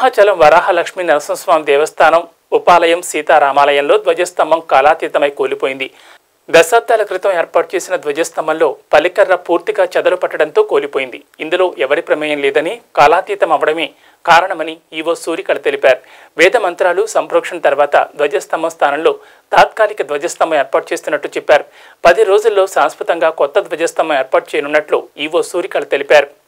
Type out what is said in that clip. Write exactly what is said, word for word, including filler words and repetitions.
సింహాచలం వరాహలక్ష్మీ నరసింహస్వామి దేవస్థానం ఉపాలయం సీతారామాలయంలో ధ్వజస్తంభం కాలాతీతమై కూలిపోయింది. దశాబ్దాల క్రితం ఏర్పాటు చేసిన ధ్వజస్తంభంలో పలికర్ర పూర్తిగా చెదలు పట్టడంతో కూలిపోయింది. ఇందులో ఎవరి ప్రమేయం లేదని, కాలాతీతం అవడమే కారణమని ఈవో సూరికళ తెలిపారు. వేద మంత్రాలు సంప్రోక్షణ తర్వాత ధ్వజస్తంభం స్థానంలో తాత్కాలిక ధ్వజస్తంభం ఏర్పాటు చేస్తున్నట్టు చెప్పారు. పది రోజుల్లో శాశ్వతంగా కొత్త ధ్వజస్తంభం ఏర్పాటు చేయనున్నట్లు ఈవో సూరికళ తెలిపారు.